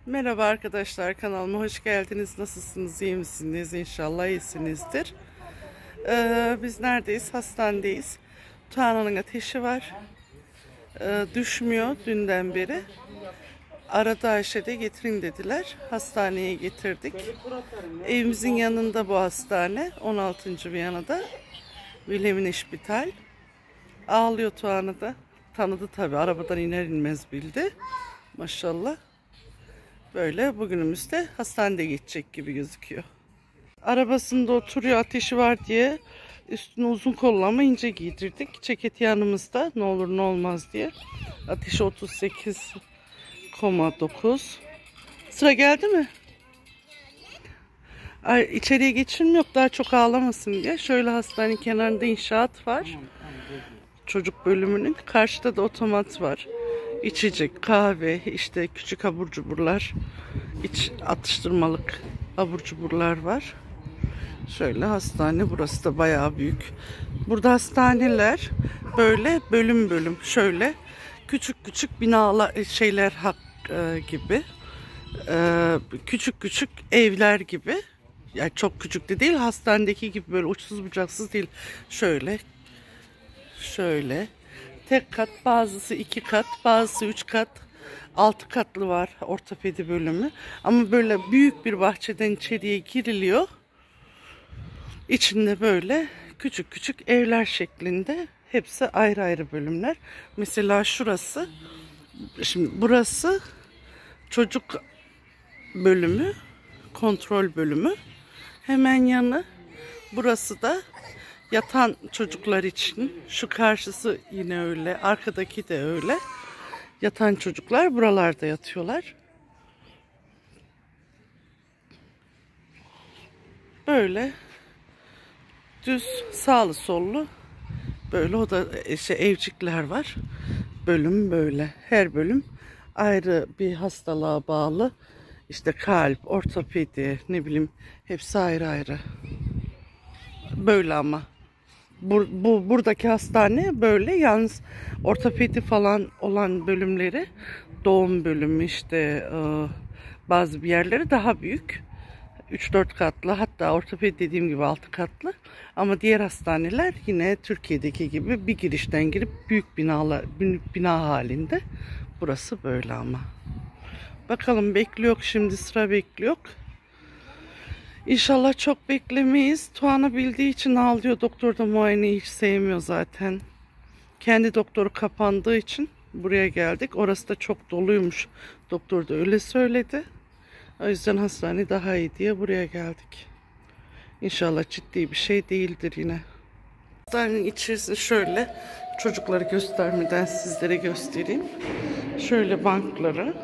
Merhaba arkadaşlar, kanalıma hoş geldiniz. Nasılsınız, iyi misiniz? İnşallah iyisinizdir. Biz neredeyiz? Hastanedeyiz. Tuana'nın ateşi var. Düşmüyor dünden beri. Aradı Ayşe de getirin dediler. Hastaneye getirdik. Evimizin yanında bu hastane. 16. Viyana'da. Wilhelmina Hospital. Ağlıyor Tuana da. Tanıdı tabii. Arabadan iner inmez bildi. Maşallah. Böyle bugünümüzde hastanede geçecek gibi gözüküyor. Arabasında oturuyor, ateşi var diye üstüne uzun kollu ama ince giydirdik. Ceketi yanımızda, ne olur ne olmaz diye. Ateşi 38,9. Sıra geldi mi? Ay, içeriye geçirim yok, daha çok ağlamasın diye. Şöyle hastanenin kenarında inşaat var. Çocuk bölümünün. Karşıda da otomat var. İçecek, kahve, işte küçük abur cuburlar, atıştırmalık abur cuburlar var. Şöyle hastane, burası da bayağı büyük. Burada hastaneler böyle bölüm bölüm, şöyle küçük küçük binalar, şeyler gibi, küçük küçük evler gibi. Yani çok küçük de değil, hastanedeki gibi böyle uçsuz bucaksız değil. Şöyle tek kat, bazısı 2 kat, bazısı 3 kat, 6 katlı var ortopedi bölümü. Ama böyle büyük bir bahçeden içeriye giriliyor. İçinde böyle küçük küçük evler şeklinde, hepsi ayrı ayrı bölümler. Mesela şurası, şimdi burası çocuk bölümü, kontrol bölümü. Hemen yanı, burası da yatan çocuklar için. Şu karşısı yine öyle, arkadaki de öyle. Yatan çocuklar buralarda yatıyorlar. Böyle düz, sağlı sollu böyle oda, evcikler var. Bölüm böyle. Her bölüm ayrı bir hastalığa bağlı. İşte kalp, ortopedi, ne bileyim, hepsi ayrı ayrı. Böyle ama. Buradaki hastane böyle, yalnız ortopedi falan olan bölümleri, doğum bölümü işte, bazı bir yerleri daha büyük. 3-4 katlı, hatta ortopedi dediğim gibi 6 katlı. Ama diğer hastaneler yine Türkiye'deki gibi bir girişten girip büyük bina halinde. Burası böyle ama. Bakalım, bekliyor şimdi, sıra bekliyor. İnşallah çok beklemeyiz. Tuana bildiği için ağlıyor. Doktor da muayeneyi hiç sevmiyor zaten. Kendi doktoru kapandığı için buraya geldik. Orası da çok doluymuş. Doktor da öyle söyledi. O yüzden hastane daha iyi diye buraya geldik. İnşallah ciddi bir şey değildir yine. Hastanenin içerisinde şöyle, çocukları göstermeden sizlere göstereyim. Şöyle bankları.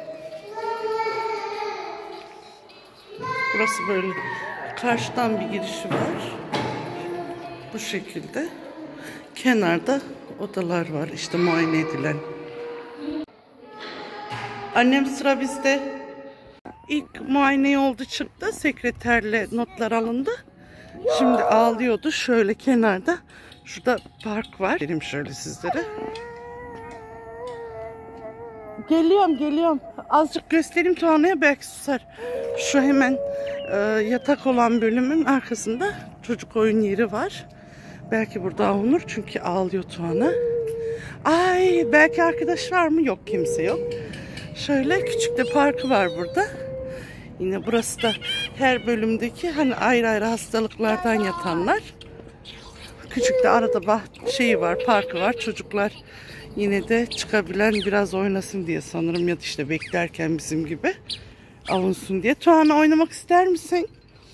Burası böyle, karşıdan bir girişi var. Bu şekilde. Kenarda odalar var, işte muayene edilen. Annem sıra bizde. İlk muayene oldu, çıktı. Sekreterle notlar alındı. Şimdi ağlıyordu. Şöyle kenarda. Şurada park var. Vereyim şöyle sizlere. Geliyorum. Azıcık göstereyim Tuana'ya, belki susar. Şu hemen yatak olan bölümün arkasında çocuk oyun yeri var. Belki burada avunur, çünkü ağlıyor Tuana. Ay, belki arkadaş var mı? Yok, kimse yok. Şöyle küçük de parkı var burada. Yine burası da her bölümdeki hani ayrı ayrı hastalıklardan yatanlar. Küçük de arada şeyi var, parkı var. Çocuklar yine de çıkabilen, biraz oynasın diye sanırım, ya da işte beklerken bizim gibi avunsun diye. Tuana, oynamak ister misin?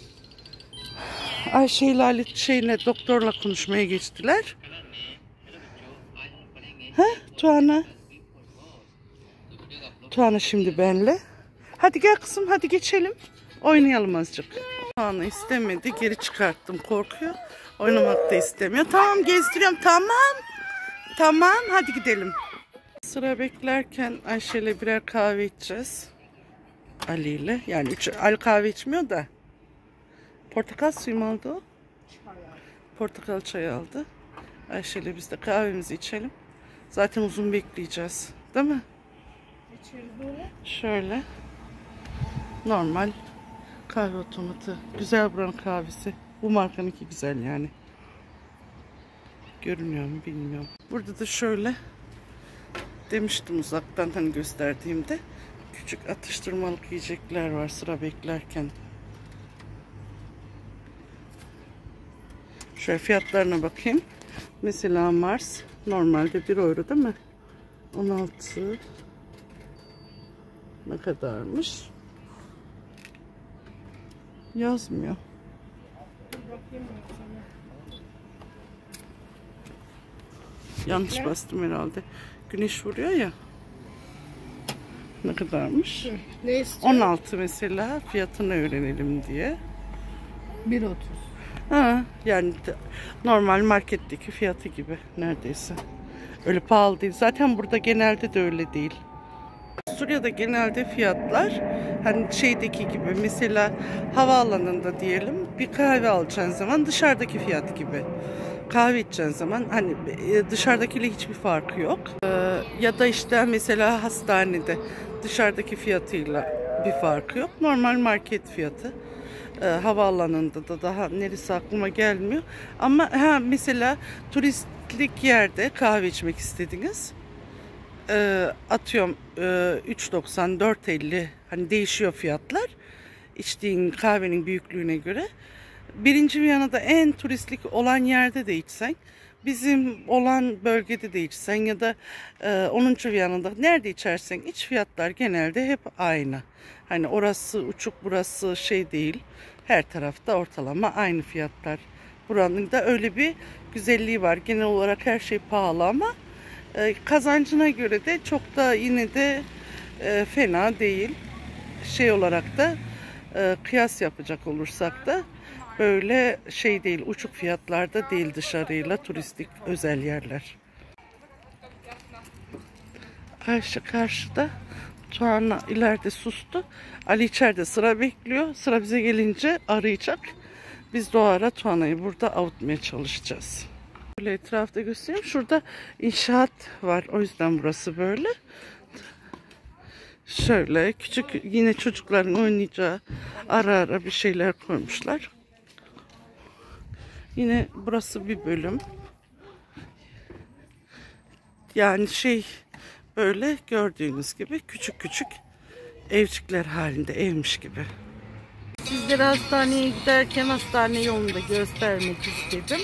Ayşe doktorla konuşmaya geçtiler. Ha Tuana? Tuana şimdi benle. Hadi gel kızım, hadi geçelim. Oynayalım azıcık. Tuana istemedi, geri çıkarttım, korkuyor. Oynamak da istemiyor. Tamam, gezdiriyorum, tamam, hadi gidelim. Sıra beklerken Ayşe ile birer kahve içeceğiz. Ali ile. Yani Ali kahve içmiyor da. Portakal suyu mu aldı o? Portakal çayı aldı. Ayşe ile biz de kahvemizi içelim. Zaten uzun bekleyeceğiz. Değil mi? İçeri böyle. Şöyle. Normal kahve otomatı. Güzel buranın kahvesi. Bu markanınki güzel yani. Görünüyor mu bilmiyorum. Burada da şöyle demiştim uzaktan hani gösterdiğimde küçük atıştırmalık yiyecekler var sıra beklerken. Şöyle fiyatlarına bakayım. Mesela Mars normalde 1 euro değil mi? 16 ne kadarmış? Yazmıyor. Yanlış bastım herhalde. Güneş vuruyor ya. Ne kadarmış? Ne istiyor? 16 mesela, fiyatını öğrenelim diye. 1.30. Ha, yani normal marketteki fiyatı gibi neredeyse. Öyle pahalı değil. Zaten burada genelde de öyle değil. Suriye'de genelde fiyatlar hani şeydeki gibi, mesela havaalanında diyelim bir kahve alacağın zaman dışarıdaki fiyat gibi. Kahve içeceğin zaman hani dışarıdakiyle hiçbir farkı yok. Ya da işte mesela hastanede dışarıdaki fiyatıyla bir farkı yok. Normal market fiyatı. Havaalanında da daha neresi aklıma gelmiyor. Ama mesela turistlik yerde kahve içmek istediniz. Atıyorum 3.90 4.50 hani değişiyor fiyatlar. İçtiğin kahvenin büyüklüğüne göre. Birinci Viyana'da en turistlik olan yerde de içsen, bizim olan bölgede de içsen ya da 10. Viyana'da nerede içersen iç, fiyatlar genelde hep aynı. Hani orası uçuk burası şey değil. Her tarafta ortalama aynı fiyatlar. Buranın da öyle bir güzelliği var. Genel olarak her şey pahalı ama kazancına göre de çok da yine de fena değil. Şey olarak da kıyas yapacak olursak da böyle şey değil, uçuk fiyatlarda değil dışarıyla turistik özel yerler. Karşıda Tuana ileride sustu. Ali içeride sıra bekliyor. Sıra bize gelince arayacak. Biz de o ara Tuana'yı burada avutmaya çalışacağız. Böyle etrafta göstereyim. Şurada inşaat var. O yüzden burası böyle. Şöyle küçük yine çocukların oynayacağı ara ara bir şeyler koymuşlar. Yine burası bir bölüm. Yani şey böyle gördüğünüz gibi küçük küçük evcikler halinde evmiş gibi. Sizlere hastaneye giderken hastane yolunu da göstermek istedim.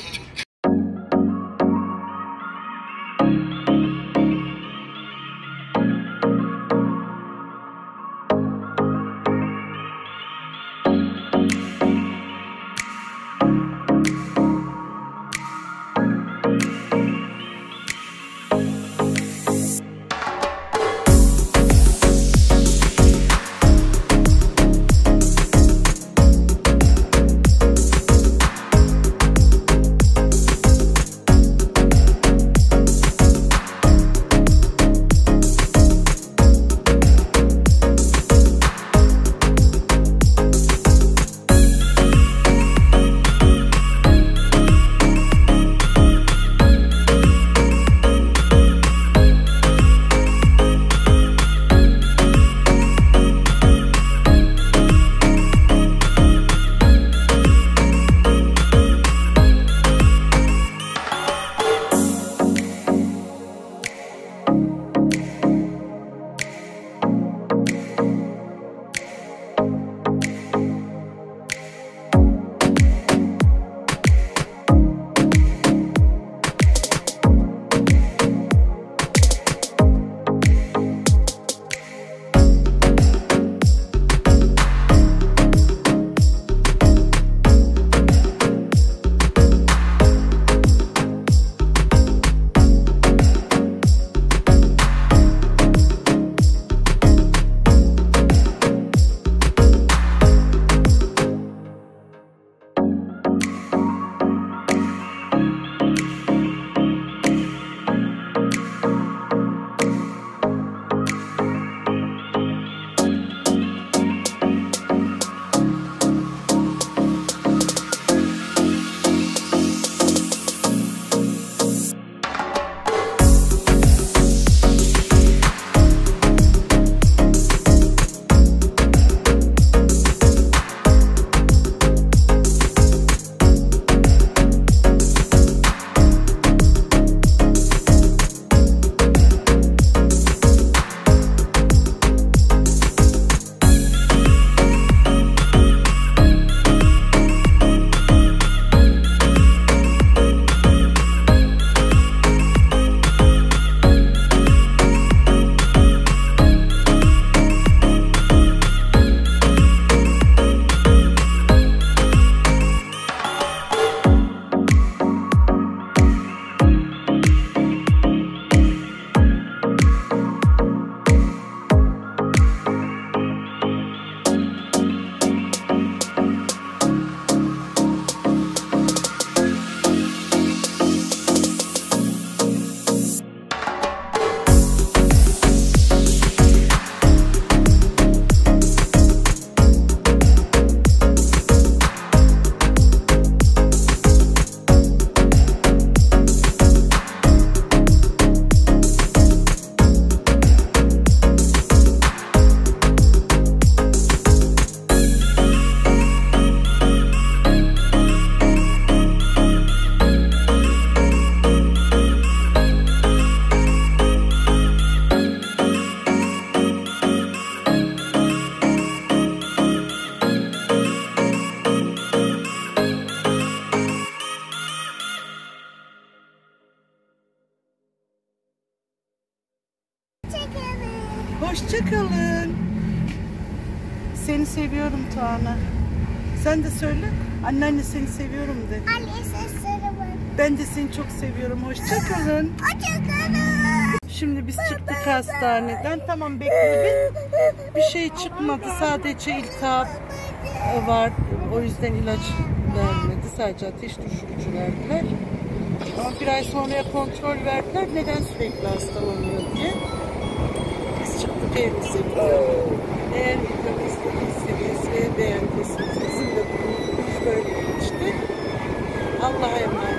seni seviyorum Tuana. Sen de söyle. Anneanne seni seviyorum de. Anne sesleri var. Ben de seni çok seviyorum. Hoşça kalın. Hoşçakalın. Şimdi biz çıktık hastaneden. Tamam bekle bir şey çıkmadı. Sadece iltihap var. O yüzden ilaç vermedi. Sadece ateş düşürücü verdiler. Ama bir ay sonraya kontrol verdiler. Neden sürekli hastalanıyor diye. Biz çıktık evimize gidiyoruz. Eğer videomu izlediyseniz ve beğendiyseniz bizim de bugünümüz böyle geçti. Allah'a emanet.